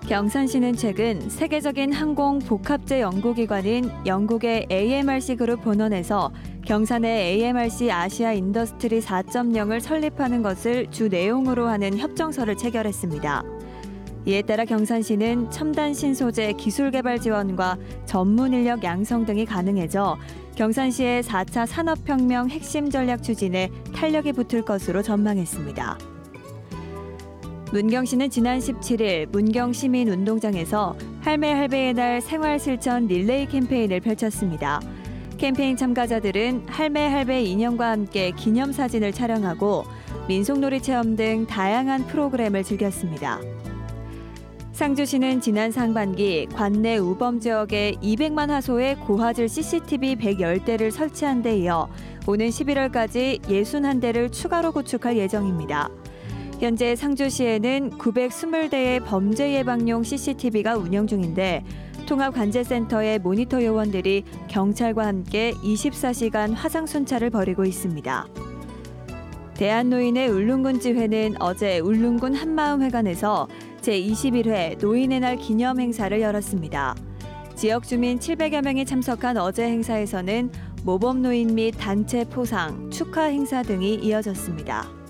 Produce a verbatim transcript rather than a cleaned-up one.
경산시는 최근 세계적인 항공 복합제 연구기관인 영국의 에이엠알씨 그룹 본원에서 경산의 에이엠알씨 아시아 인더스트리 사 점 영을 설립하는 것을 주 내용으로 하는 협정서를 체결했습니다. 이에 따라 경산시는 첨단 신소재 기술 개발 지원과 전문 인력 양성 등이 가능해져 경산시의 사 차 산업혁명 핵심 전략 추진에 탄력이 붙을 것으로 전망했습니다. 문경시는 지난 십칠 일 문경시민운동장에서 할매 할배의 날 생활실천 릴레이 캠페인을 펼쳤습니다. 캠페인 참가자들은 할매 할배 인형과 함께 기념사진을 촬영하고 민속놀이 체험 등 다양한 프로그램을 즐겼습니다. 상주시는 지난 상반기 관내 우범 지역에 이백만 화소의 고화질 씨씨티비 백십 대를 설치한 데 이어 오는 십일월까지 육십일 대를 추가로 구축할 예정입니다. 현재 상주시에는 구백이십 대의 범죄 예방용 씨씨티비가 운영 중인데 통합관제센터의 모니터 요원들이 경찰과 함께 이십사 시간 화상 순찰을 벌이고 있습니다. 대한노인의 울릉군지회는 어제 울릉군 한마음회관에서 제이십일 회 노인의 날 기념 행사를 열었습니다. 지역 주민 칠백여 명이 참석한 어제 행사에서는 모범노인 및 단체 포상, 축하 행사 등이 이어졌습니다.